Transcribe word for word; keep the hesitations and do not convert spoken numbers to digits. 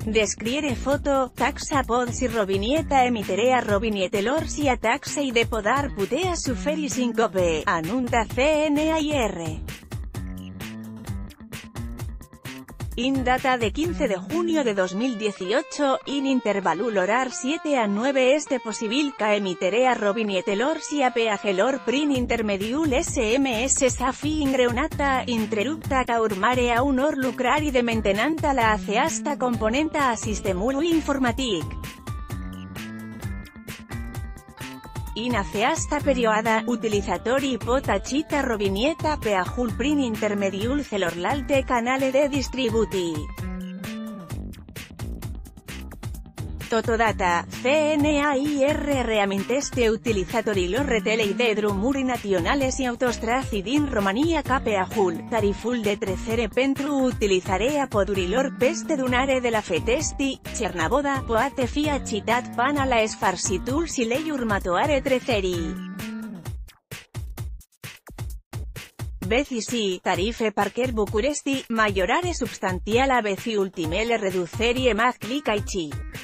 Descriere foto, taxa pod si robinieta emiterea robinietelor si a taxa y de podar putea suferi sincope, anunta C N A I R. In data de quince de junio de dos mil dieciocho, in intervalul horar siete a nueve este possibil ca emiterea robinietelor si a peagelor prin intermediul S M S safi ingreunata, interrupta caurmare a un or lucrari de mentenanta la aceasta componenta a sistemul informatic. In aceasta perioada, utilizatori pot acita robinieta peajul prin intermediul celorlalte canale de distributi. Totodata, C N A I R reaminteste utilizatori los retelei de drumuri nationales y autostraz din Romania ca peajul, tariful de trecere pentru utilizarea podurilor peste dunare de la fetesti, Cernaboda, poate fi acitat pana la esfarsitul si lei următoare trecerii. Vezi si, tarife Parker Bucuresti, maiorare substantiala vezi ultimele reducerie mag clic aici.